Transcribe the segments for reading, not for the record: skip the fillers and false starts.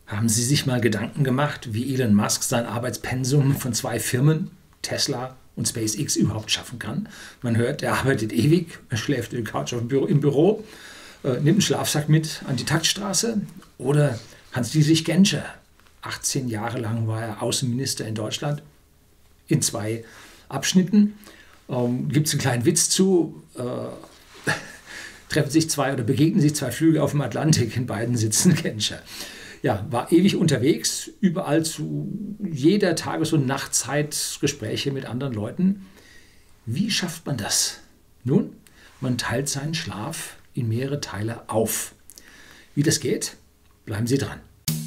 Haben Sie sich mal Gedanken gemacht, wie Elon Musk sein Arbeitspensum von 2 Firmen, Tesla und SpaceX, überhaupt schaffen kann? Man hört, er arbeitet ewig, er schläft in der Couch im Büro, nimmt einen Schlafsack mit an die Taktstraße. Oder Hans-Dietrich Genscher, 18 Jahre lang war er Außenminister in Deutschland, in 2 Abschnitten. Gibt es einen kleinen Witz zu, treffen sich 2 oder begegnen sich 2 Flüge auf dem Atlantik, in beiden sitzen Genscher. Ja, war ewig unterwegs, überall zu jeder Tages- und Nachtzeit Gespräche mit anderen Leuten. Wie schafft man das? Nun, man teilt seinen Schlaf in mehrere Teile auf. Wie das geht? Bleiben Sie dran.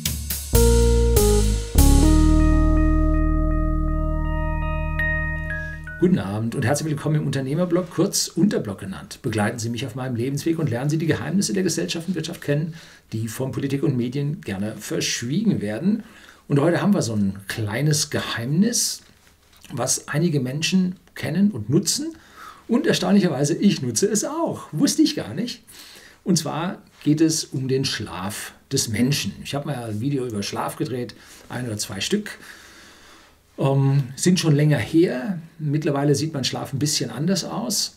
Guten Abend und herzlich willkommen im Unternehmerblog, kurz Unterblog genannt. Begleiten Sie mich auf meinem Lebensweg und lernen Sie die Geheimnisse der Gesellschaft und Wirtschaft kennen, die von Politik und Medien gerne verschwiegen werden. Und heute haben wir so ein kleines Geheimnis, was einige Menschen kennen und nutzen. Und erstaunlicherweise, ich nutze es auch. Wusste ich gar nicht. Und zwar geht es um den Schlaf des Menschen. Ich habe mal ein Video über Schlaf gedreht, 1 oder 2 Stück. Sind schon länger her. Mittlerweile sieht mein Schlaf ein bisschen anders aus.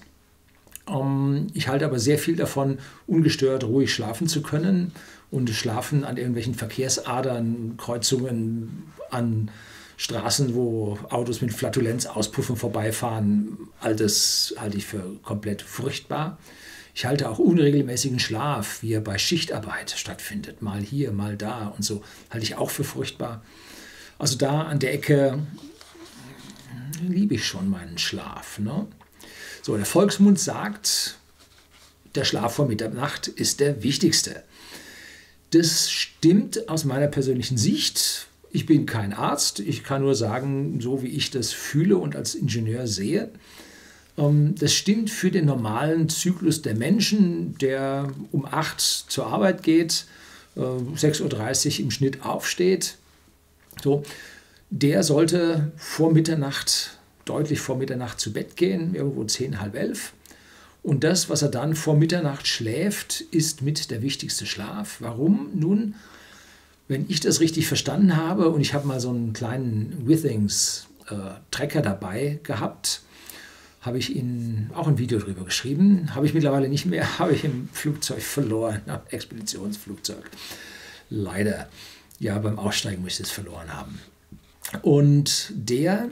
Ich halte aber sehr viel davon, ungestört ruhig schlafen zu können. Und Schlafen an irgendwelchen Verkehrsadern, Kreuzungen, an Straßen, wo Autos mit Flatulenzauspuffen vorbeifahren, all das halte ich für komplett furchtbar. Ich halte auch unregelmäßigen Schlaf, wie er bei Schichtarbeit stattfindet, mal hier, mal da und so, halte ich auch für furchtbar. Also da an der Ecke liebe ich schon meinen Schlaf. Ne? So, der Volksmund sagt, der Schlaf vor Mitternacht ist der wichtigste. Das stimmt aus meiner persönlichen Sicht. Ich bin kein Arzt, ich kann nur sagen, so wie ich das fühle und als Ingenieur sehe. Das stimmt für den normalen Zyklus der Menschen, der um 8 zur Arbeit geht, 6:30 Uhr im Schnitt aufsteht. So, der sollte vor Mitternacht, deutlich vor Mitternacht zu Bett gehen, irgendwo 10, halb 11. Und das, was er dann vor Mitternacht schläft, ist mit der wichtigste Schlaf. Warum? Nun, wenn ich das richtig verstanden habe, und ich habe mal so einen kleinen Withings-Tracker dabei gehabt, habe ich Ihnen auch ein Video darüber geschrieben. Habe ich mittlerweile nicht mehr, habe ich im Flugzeug verloren, am Expeditionsflugzeug. Leider. Ja, beim Aussteigen muss ich es verloren haben. Und der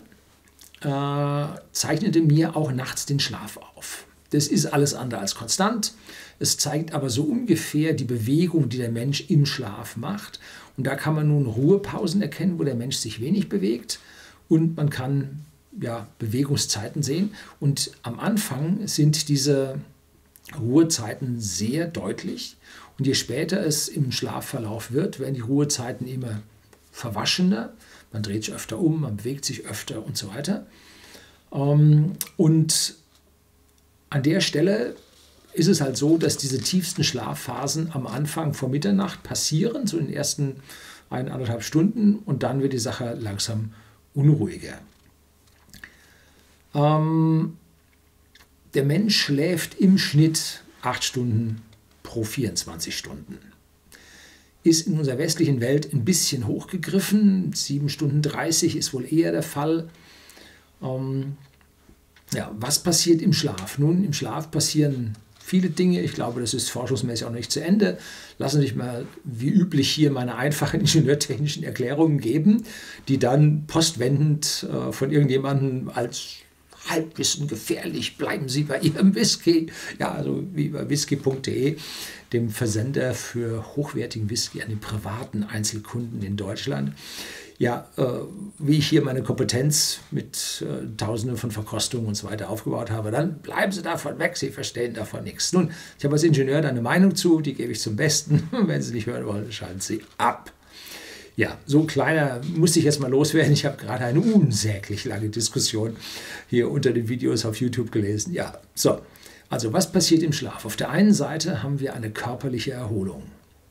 zeichnete mir auch nachts den Schlaf auf. Das ist alles andere als konstant. Es zeigt aber so ungefähr die Bewegung, die der Mensch im Schlaf macht. Und da kann man nun Ruhepausen erkennen, wo der Mensch sich wenig bewegt. Und man kann Bewegungszeiten sehen. Und am Anfang sind diese Ruhezeiten sehr deutlich. Und je später es im Schlafverlauf wird, werden die Ruhezeiten immer verwaschener. Man dreht sich öfter um, man bewegt sich öfter und so weiter. Und an der Stelle ist es halt so, dass diese tiefsten Schlafphasen am Anfang vor Mitternacht passieren, so in den ersten 1,5 Stunden. Und dann wird die Sache langsam unruhiger. Der Mensch schläft im Schnitt 8 Stunden pro 24 Stunden. Ist in unserer westlichen Welt ein bisschen hochgegriffen. 7:30 Stunden ist wohl eher der Fall. Was passiert im Schlaf? Nun, im Schlaf passieren viele Dinge. Ich glaube, das ist forschungsmäßig auch noch nicht zu Ende. Lassen Sie mich mal wie üblich hier meine einfachen ingenieurtechnischen Erklärungen geben, die dann postwendend von irgendjemandem als Halbwissen gefährlich, bleiben Sie bei Ihrem Whisky. Ja, also wie bei whisky.de, dem Versender für hochwertigen Whisky an die privaten Einzelkunden in Deutschland. Ja, wie ich hier meine Kompetenz mit Tausenden von Verkostungen und so weiter aufgebaut habe, dann bleiben Sie davon weg, Sie verstehen davon nichts. Nun, ich habe als Ingenieur da eine Meinung zu, die gebe ich zum Besten. Wenn Sie nicht hören wollen, schalten Sie ab. Ja, so ein kleiner musste ich jetzt mal loswerden. Ich habe gerade eine unsäglich lange Diskussion hier unter den Videos auf YouTube gelesen. Ja, so. Also was passiert im Schlaf? Auf der einen Seite haben wir eine körperliche Erholung.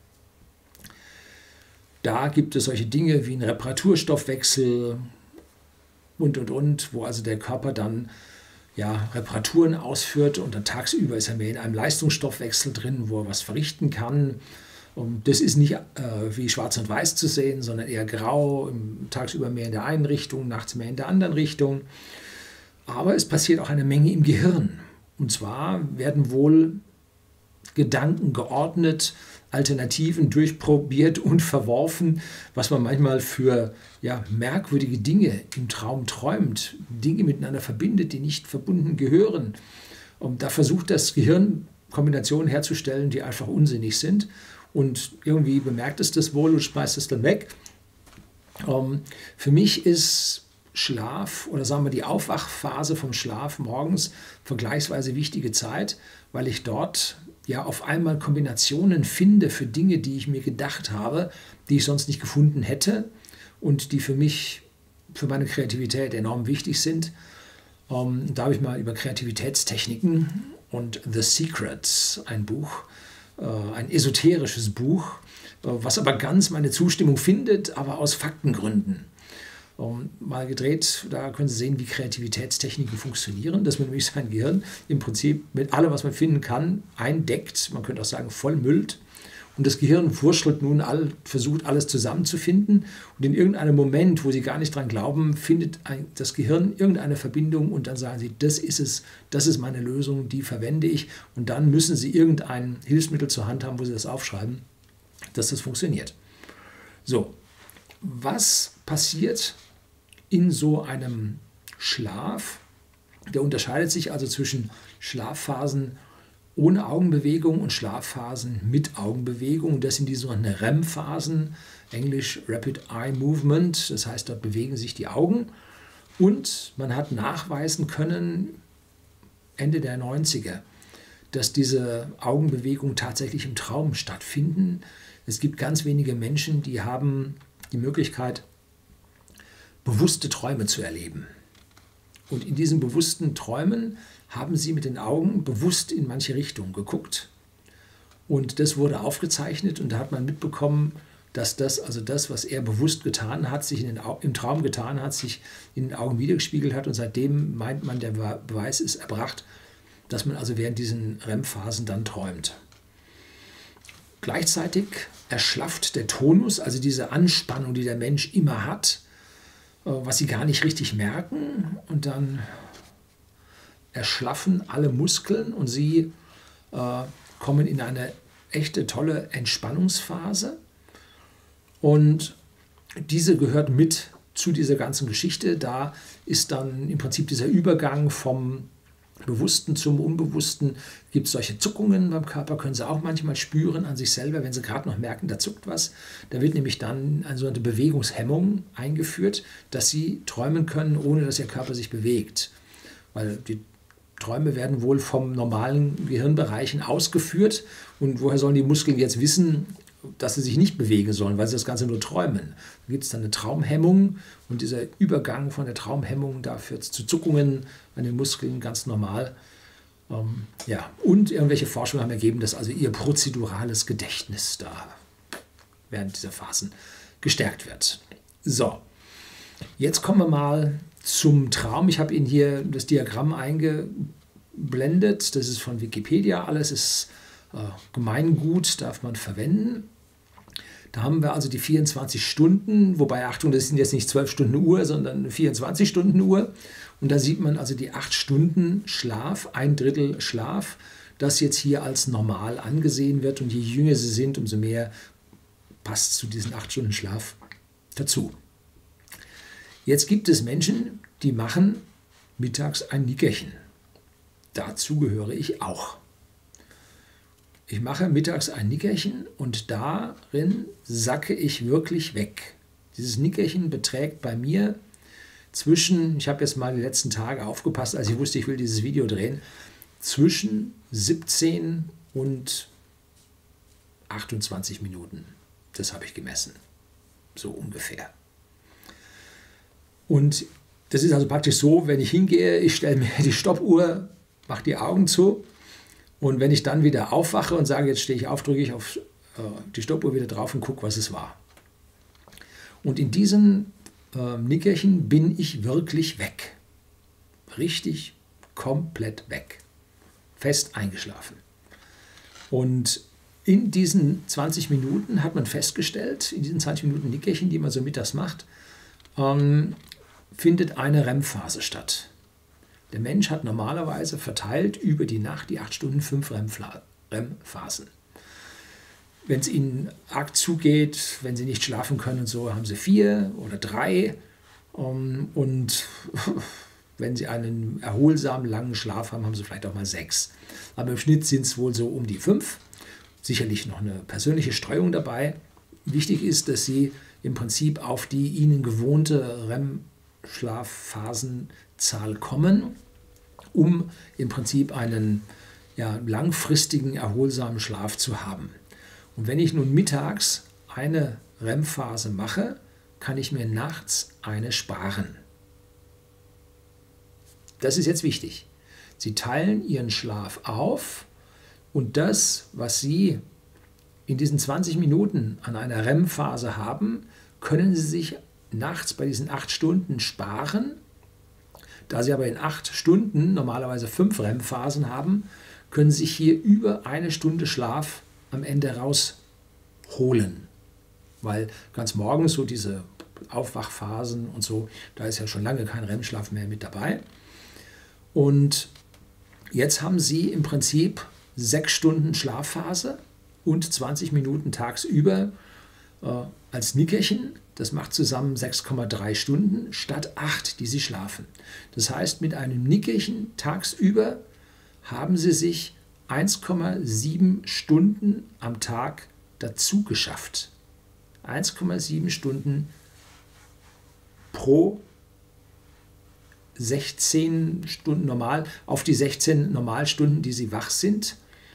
Da gibt es solche Dinge wie einen Reparaturstoffwechsel und, wo also der Körper dann Reparaturen ausführt und dann tagsüber ist er mehr in einem Leistungsstoffwechsel drin, wo er was verrichten kann. Und das ist nicht wie schwarz und weiß zu sehen, sondern eher grau, tagsüber mehr in der einen Richtung, nachts mehr in der anderen Richtung. Aber es passiert auch eine Menge im Gehirn. Und zwar werden wohl Gedanken geordnet, Alternativen durchprobiert und verworfen, was man manchmal für merkwürdige Dinge im Traum träumt, Dinge miteinander verbindet, die nicht verbunden gehören. Und da versucht das Gehirn Kombinationen herzustellen, die einfach unsinnig sind. Und irgendwie bemerkt es das wohl und schmeißt es dann weg. Für mich ist Schlaf oder sagen wir die Aufwachphase vom Schlaf morgens vergleichsweise wichtige Zeit, weil ich dort auf einmal Kombinationen finde für Dinge, die ich mir gedacht habe, die ich sonst nicht gefunden hätte und die für mich, für meine Kreativität enorm wichtig sind. Da habe ich mal über Kreativitätstechniken und The Secret, ein Buch, ein esoterisches Buch, was aber ganz meine Zustimmung findet, aber aus Faktengründen. Mal gedreht, da können Sie sehen, wie Kreativitätstechniken funktionieren, dass man nämlich sein Gehirn im Prinzip mit allem, was man finden kann, eindeckt, man könnte auch sagen vollmüllt. Und das Gehirn wurschtelt nun, versucht alles zusammenzufinden. Und in irgendeinem Moment, wo Sie gar nicht dran glauben, findet das Gehirn irgendeine Verbindung und dann sagen Sie, das ist es, das ist meine Lösung, die verwende ich. Und dann müssen Sie irgendein Hilfsmittel zur Hand haben, wo Sie das aufschreiben, dass das funktioniert. So, was passiert in so einem Schlaf? Der unterscheidet sich also zwischen Schlafphasen ohne Augenbewegung und Schlafphasen mit Augenbewegung. Das sind die sogenannten REM-Phasen, Englisch Rapid Eye Movement, das heißt, dort bewegen sich die Augen. Und man hat nachweisen können, Ende der 90er, dass diese Augenbewegungen tatsächlich im Traum stattfinden. Es gibt ganz wenige Menschen, die haben die Möglichkeit, bewusste Träume zu erleben. Und in diesen bewussten Träumen haben sie mit den Augen bewusst in manche Richtungen geguckt. Und das wurde aufgezeichnet und da hat man mitbekommen, dass das, was er bewusst getan hat, sich im Traum getan hat, sich in den Augen widergespiegelt hat. Und seitdem meint man, der Beweis ist erbracht, dass man also während diesen REM-Phasen dann träumt. Gleichzeitig erschlafft der Tonus, also diese Anspannung, die der Mensch immer hat, was sie gar nicht richtig merken, und dann erschlaffen alle Muskeln und sie kommen in eine echte tolle Entspannungsphase, und diese gehört mit zu dieser ganzen Geschichte. Da ist dann im Prinzip dieser Übergang vom Bewussten zum Unbewussten, gibt es solche Zuckungen beim Körper, können Sie auch manchmal spüren an sich selber, wenn Sie gerade noch merken, da zuckt was. Da wird nämlich dann eine sogenannte Bewegungshemmung eingeführt, dass Sie träumen können, ohne dass Ihr Körper sich bewegt. Weil die Träume werden wohl vom normalen Gehirnbereichen ausgeführt, und woher sollen die Muskeln jetzt wissen, dass sie sich nicht bewegen sollen, weil sie das Ganze nur träumen. Da gibt es dann eine Traumhemmung, und dieser Übergang von der Traumhemmung, da führt es zu Zuckungen an den Muskeln, ganz normal. Und irgendwelche Forschungen haben ergeben, dass also ihr prozedurales Gedächtnis da während dieser Phasen gestärkt wird. So, jetzt kommen wir mal zum Traum. Ich habe Ihnen hier das Diagramm eingeblendet. Das ist von Wikipedia. Alles ist Gemeingut, darf man verwenden. Da haben wir also die 24 Stunden, wobei, Achtung, das sind jetzt nicht 12 Stunden Uhr, sondern 24 Stunden Uhr. Und da sieht man also die 8 Stunden Schlaf, 1/3 Schlaf, das jetzt hier als normal angesehen wird. Und je jünger Sie sind, umso mehr passt zu diesen 8 Stunden Schlaf dazu. Jetzt gibt es Menschen, die machen mittags ein Nickerchen. Dazu gehöre ich auch. Ich mache mittags ein Nickerchen und darin sacke ich wirklich weg. Dieses Nickerchen beträgt bei mir zwischen, ich habe jetzt mal die letzten Tage aufgepasst, als ich wusste, ich will dieses Video drehen, zwischen 17 und 28 Minuten. Das habe ich gemessen. So ungefähr. Und das ist also praktisch so, wenn ich hingehe, ich stelle mir die Stoppuhr, mache die Augen zu, und wenn ich dann wieder aufwache und sage, jetzt stehe ich auf, drücke ich auf die Stoppuhr wieder drauf und gucke, was es war. Und in diesem Nickerchen bin ich wirklich weg. Richtig komplett weg. Fest eingeschlafen. Und In diesen 20 Minuten hat man festgestellt, in diesen 20 Minuten Nickerchen, die man so mittags macht, findet eine REM-Phase statt. Der Mensch hat normalerweise verteilt über die Nacht, die 8 Stunden, 5 REM-Phasen. Wenn es ihnen arg zugeht, wenn sie nicht schlafen können und so, haben sie 4 oder 3. Und wenn sie einen erholsamen, langen Schlaf haben, haben sie vielleicht auch mal 6. Aber im Schnitt sind es wohl so um die 5. Sicherlich noch eine persönliche Streuung dabei. Wichtig ist, dass sie im Prinzip auf die ihnen gewohnte REM-Schlafphasenzahl kommen, um im Prinzip einen langfristigen, erholsamen Schlaf zu haben. Und wenn ich nun mittags eine REM-Phase mache, kann ich mir nachts eine sparen. Das ist jetzt wichtig. Sie teilen ihren Schlaf auf und das, was Sie in diesen 20 Minuten an einer REM-Phase haben, können Sie sich nachts bei diesen 8 Stunden sparen. Da Sie aber in 8 Stunden normalerweise 5 REM-Phasen haben, können Sie sich hier über 1 Stunde Schlaf am Ende rausholen. Weil ganz morgens so diese Aufwachphasen und so, da ist ja schon lange kein REM-Schlaf mehr mit dabei. Und jetzt haben Sie im Prinzip 6 Stunden Schlafphase und 20 Minuten tagsüber als Nickerchen. Das macht zusammen 6,3 Stunden statt 8, die Sie schlafen. Das heißt, mit einem Nickerchen tagsüber haben Sie sich 1,7 Stunden am Tag dazu geschafft. 1,7 Stunden pro 16 Stunden normal, auf die 16 Normalstunden, die Sie wach sind,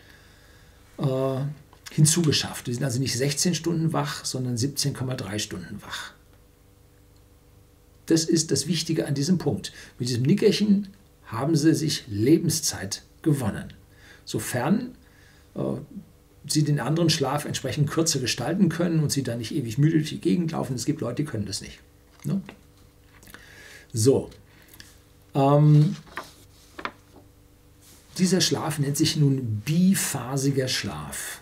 hinzugeschafft. Sie sind also nicht 16 Stunden wach, sondern 17,3 Stunden wach. Das ist das Wichtige an diesem Punkt. Mit diesem Nickerchen haben Sie sich Lebenszeit gewonnen. Sofern Sie den anderen Schlaf entsprechend kürzer gestalten können und Sie dann nicht ewig müde durch die Gegend laufen. Es gibt Leute, die können das nicht. Ne? So. Dieser Schlaf nennt sich nun biphasiger Schlaf.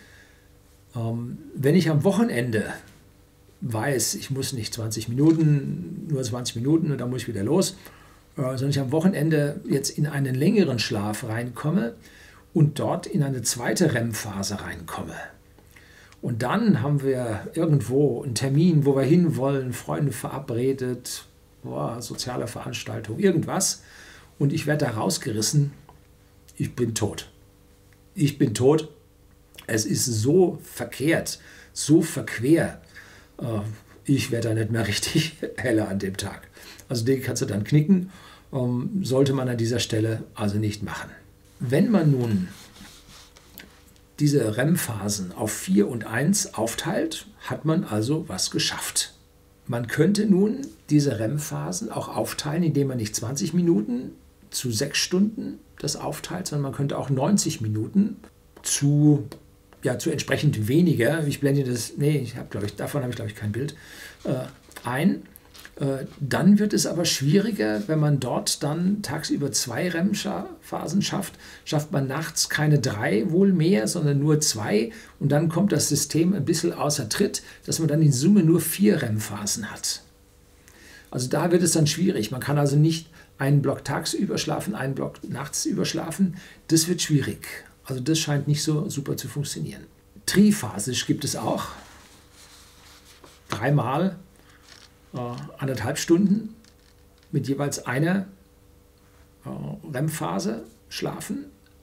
Wenn ich am Wochenende weiß, ich muss nicht 20 Minuten, nur 20 Minuten und dann muss ich wieder los, sondern ich am Wochenende jetzt in einen längeren Schlaf reinkomme und dort in eine zweite REM-Phase reinkomme. Und dann haben wir irgendwo einen Termin, wo wir hinwollen, Freunde verabredet, soziale Veranstaltung, irgendwas. Und ich werde da rausgerissen, ich bin tot. Ich bin tot. Es ist so verkehrt, so verquer. Ich werde da nicht mehr richtig heller an dem Tag. Also den kannst du dann knicken. Sollte man an dieser Stelle also nicht machen. Wenn man nun diese REM-Phasen auf 4 und 1 aufteilt, hat man also was geschafft. Man könnte nun diese REM-Phasen auch aufteilen, indem man nicht 20 Minuten zu 6 Stunden das aufteilt, sondern man könnte auch 90 Minuten zu entsprechend weniger, ich blende das, davon habe ich glaube ich kein Bild, ein. Dann wird es aber schwieriger, wenn man dort dann tagsüber 2 REM-Phasen schafft man nachts keine 3 wohl mehr, sondern nur 2 und dann kommt das System ein bisschen außer Tritt, dass man dann in Summe nur 4 REM-Phasen hat. Also da wird es dann schwierig. Man kann also nicht einen Block tagsüber schlafen, einen Block nachts überschlafen. Das wird schwierig. Also das scheint nicht so super zu funktionieren. Triphasisch gibt es auch. 3-mal 1,5 Stunden mit jeweils einer REM-Phase schlafen.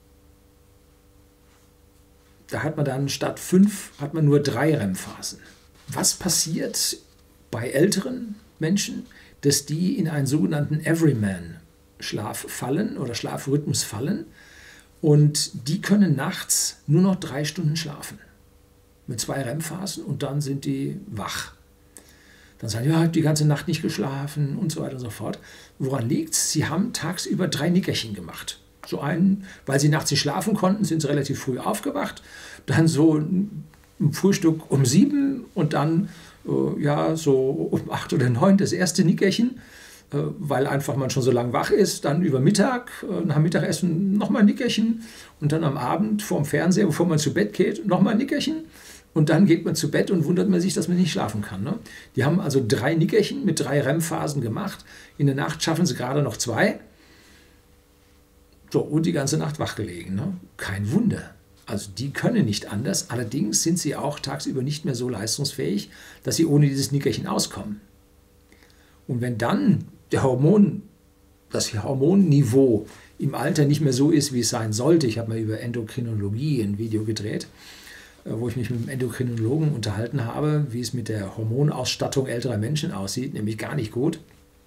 Da hat man dann statt 5 hat man nur 3 REM-Phasen. Was passiert bei älteren Menschen, dass die in einen sogenannten Everyman-Schlaf fallen oder Schlafrhythmus fallen und die können nachts nur noch 3 Stunden schlafen mit 2 REM-Phasen und dann sind die wach. Dann sagen, ja, ich habe die ganze Nacht nicht geschlafen und so weiter und so fort. Woran liegt es? Sie haben tagsüber 3 Nickerchen gemacht. So einen, weil sie nachts nicht schlafen konnten, sind sie relativ früh aufgewacht. Dann so ein Frühstück um 7 und dann so um 8 oder 9 das erste Nickerchen. weil einfach man schon so lange wach ist, dann über Mittag, nach Mittagessen nochmal ein Nickerchen und dann am Abend vorm Fernseher, bevor man zu Bett geht, nochmal ein Nickerchen und dann geht man zu Bett und wundert man sich, dass man nicht schlafen kann. Ne? Die haben also 3 Nickerchen mit 3 REM-Phasen gemacht. In der Nacht schaffen sie gerade noch 2. So, und die ganze Nacht wach gelegen. Ne? Kein Wunder. Also die können nicht anders. Allerdings sind sie auch tagsüber nicht mehr so leistungsfähig, dass sie ohne dieses Nickerchen auskommen. Und wenn dann das Hormonniveau im Alter nicht mehr so ist, wie es sein sollte, ich habe mal über Endokrinologie ein Video gedreht, wo ich mich mit dem Endokrinologen unterhalten habe, wie es mit der Hormonausstattung älterer Menschen aussieht, nämlich gar nicht gut,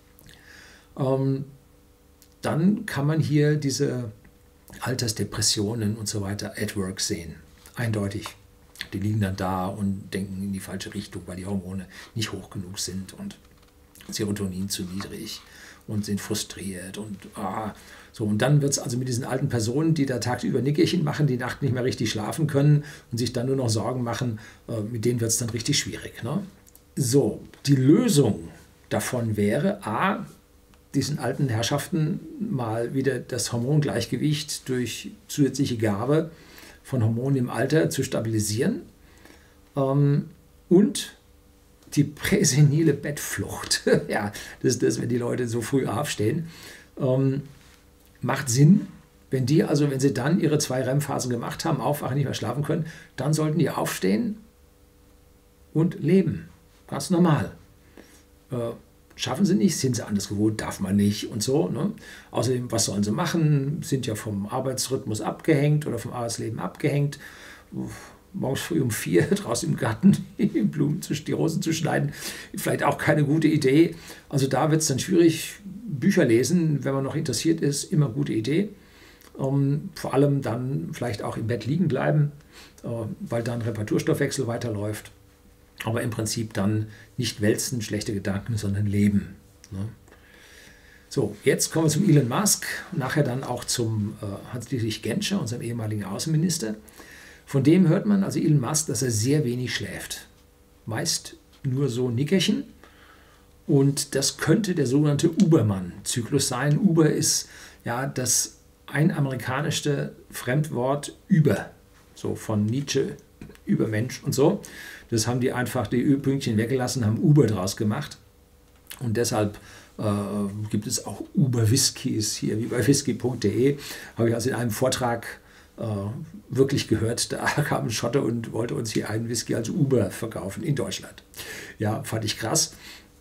dann kann man hier diese Altersdepressionen und so weiter at work sehen. Eindeutig. Die liegen dann da und denken in die falsche Richtung, weil die Hormone nicht hoch genug sind und Serotonin zu niedrig und sind frustriert und so. Und dann wird es also mit diesen alten Personen, die da tagsüber Nickerchen machen, die Nacht nicht mehr richtig schlafen können und sich dann nur noch Sorgen machen, mit denen wird es dann richtig schwierig. Ne? So, die Lösung davon wäre, diesen alten Herrschaften mal wieder das Hormongleichgewicht durch zusätzliche Gabe von Hormonen im Alter zu stabilisieren und die präsenile Bettflucht, ja, das ist das, wenn die Leute so früh aufstehen, macht Sinn, wenn sie dann ihre 2 REM-Phasen gemacht haben, aufwachen, nicht mehr schlafen können, dann sollten die aufstehen und leben, ganz normal. Schaffen sie nicht, sind sie anders gewohnt, darf man nicht und so. Ne? Außerdem, was sollen sie machen? Sind ja vom Arbeitsrhythmus abgehängt oder vom Arbeitsleben abgehängt. Morgens früh um 4 draußen im Garten die Rosen zu schneiden, vielleicht auch keine gute Idee. Also da wird es dann schwierig. Bücher lesen, wenn man noch interessiert ist, immer gute Idee. Vor allem dann vielleicht auch im Bett liegen bleiben, weil dann Reparaturstoffwechsel weiterläuft. Aber im Prinzip dann nicht wälzen, schlechte Gedanken, sondern leben. Ne? So, jetzt kommen wir zum Elon Musk, nachher dann auch zum Hans-Dietrich Genscher, unserem ehemaligen Außenminister. Von dem hört man, also Elon Musk, dass er sehr wenig schläft. Meist nur so Nickerchen. Und das könnte der sogenannte Ubermann-Zyklus sein. Uber ist ja das einamerikanische Fremdwort über, so von Nietzsche, Übermensch und so. Das haben die einfach die Ö-Pünktchen weggelassen, haben Uber draus gemacht. Und deshalb gibt es auch Uber-Whiskys hier, wie bei whisky.de. Habe ich also in einem Vortrag wirklich gehört, da kam ein Schotte und wollte uns hier einen Whisky als Uber verkaufen in Deutschland. Ja, fand ich krass.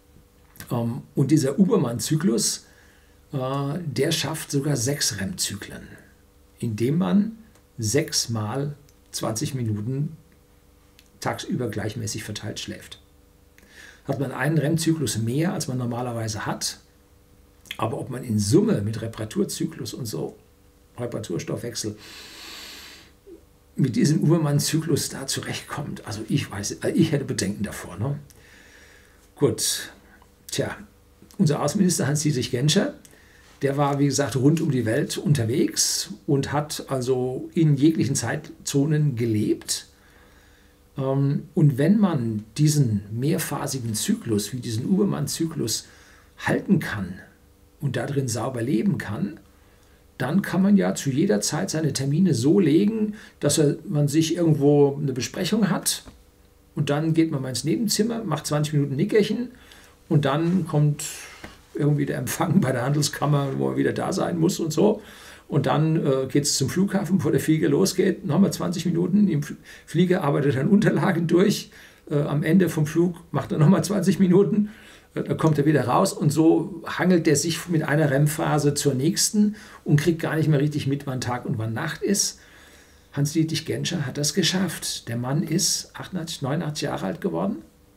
Und dieser Ubermann-Zyklus, der schafft sogar 6 REM-Zyklen, indem man 6 mal 20 Minuten tagsüber gleichmäßig verteilt schläft. Hat man einen REM-Zyklus mehr, als man normalerweise hat, aber ob man in Summe mit Reparaturzyklus und so, Reparaturstoffwechsel, mit diesem Ubermann-Zyklus da zurechtkommt, also ich hätte Bedenken davor. Ne? Gut, unser Außenminister Hans-Dietrich Genscher, der war, wie gesagt, rund um die Welt unterwegs und hat also in jeglichen Zeitzonen gelebt. Und wenn man diesen mehrphasigen Zyklus, wie diesen Ubermann-Zyklus, halten kann und darin sauber leben kann, dann kann man ja zu jeder Zeit seine Termine so legen, dass man sich irgendwo eine Besprechung hat und dann geht man mal ins Nebenzimmer, macht 20 Minuten Nickerchen und dann kommt irgendwie der Empfang bei der Handelskammer, wo man wieder da sein muss und so. Und dann geht es zum Flughafen, bevor der Flieger losgeht, nochmal 20 Minuten. Im Flieger arbeitet dann Unterlagen durch. Am Ende vom Flug macht er nochmal 20 Minuten. Dann kommt er wieder raus und so hangelt er sich mit einer REM-Phase zur nächsten und kriegt gar nicht mehr richtig mit, wann Tag und wann Nacht ist. Hans-Dietrich Genscher hat das geschafft. Der Mann ist 88, 89 Jahre alt geworden.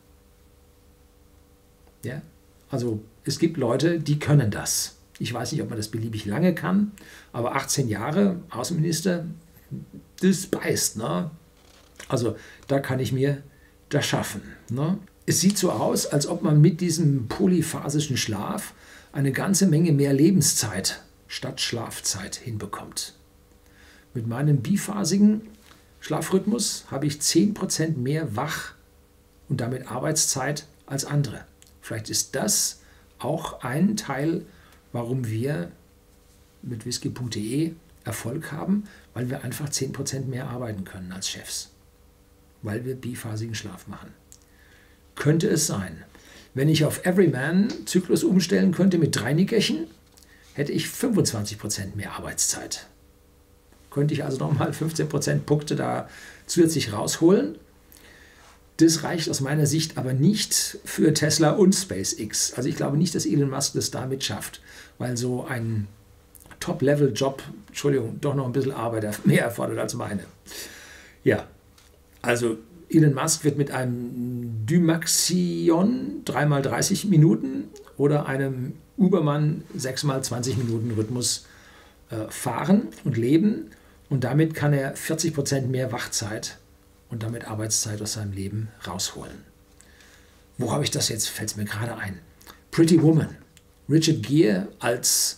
Ja, also es gibt Leute, die können das. Ich weiß nicht, ob man das beliebig lange kann, aber 18 Jahre Außenminister, das beißt. Ne? Also da kann ich mir das schaffen. Ne? Es sieht so aus, als ob man mit diesem polyphasischen Schlaf eine ganze Menge mehr Lebenszeit statt Schlafzeit hinbekommt. Mit meinem biphasigen Schlafrhythmus habe ich 10% mehr Wach- und damit Arbeitszeit als andere. Vielleicht ist das auch ein Teil, warum wir mit whisky.de Erfolg haben, weil wir einfach 10% mehr arbeiten können als Chefs, weil wir biphasigen Schlaf machen. Könnte es sein, wenn ich auf Everyman-Zyklus umstellen könnte mit 3 Nickerchen, hätte ich 25% mehr Arbeitszeit. Könnte ich also nochmal 15% Punkte da zusätzlich rausholen. Das reicht aus meiner Sicht aber nicht für Tesla und SpaceX. Also ich glaube nicht, dass Elon Musk das damit schafft, weil so ein Top-Level-Job, Entschuldigung, doch noch ein bisschen Arbeit mehr erfordert als meine. Ja, also Elon Musk wird mit einem Dymaxion 3x30 Minuten oder einem Ubermann 6x20 Minuten Rhythmus fahren und leben. Und damit kann er 40% mehr Wachzeit und damit Arbeitszeit aus seinem Leben rausholen. Wo habe ich das jetzt? Fällt es mir gerade ein. Pretty Woman. Richard Gere als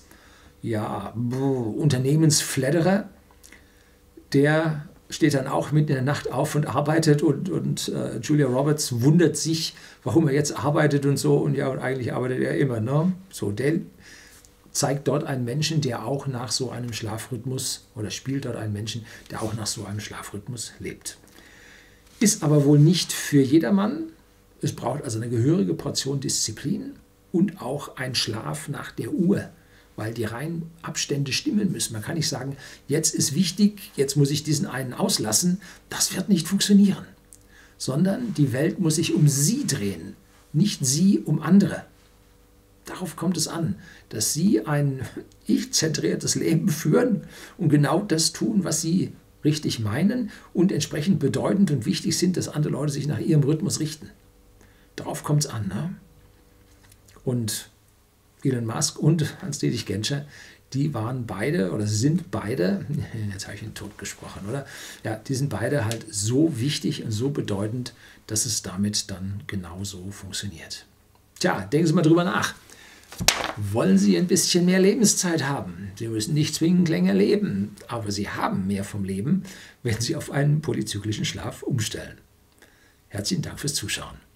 Unternehmensfledderer, der steht dann auch mitten in der Nacht auf und arbeitet und Julia Roberts wundert sich, warum er jetzt arbeitet und so. Und eigentlich arbeitet er immer. Ne? So, der zeigt dort einen Menschen, der auch nach so einem Schlafrhythmus oder spielt dort einen Menschen, der auch nach so einem Schlafrhythmus lebt. Ist aber wohl nicht für jedermann. Es braucht also eine gehörige Portion Disziplin und auch ein Schlaf nach der Uhr, weil die Reihenabstände stimmen müssen. Man kann nicht sagen, jetzt ist wichtig, jetzt muss ich diesen einen auslassen. Das wird nicht funktionieren. Sondern die Welt muss sich um Sie drehen, nicht Sie um andere. Darauf kommt es an, dass Sie ein ich-zentriertes Leben führen und genau das tun, was Sie richtig meinen und entsprechend bedeutend und wichtig sind, dass andere Leute sich nach ihrem Rhythmus richten. Darauf kommt es an. Ne? Und Elon Musk und Hans-Dietrich Genscher, die waren beide oder sind beide, jetzt habe ich ihn tot gesprochen, oder? Ja, die sind beide halt so wichtig und so bedeutend, dass es damit dann genauso funktioniert. Tja, denken Sie mal drüber nach. Wollen Sie ein bisschen mehr Lebenszeit haben? Sie müssen nicht zwingend länger leben, aber Sie haben mehr vom Leben, wenn Sie auf einen polyzyklischen Schlaf umstellen. Herzlichen Dank fürs Zuschauen.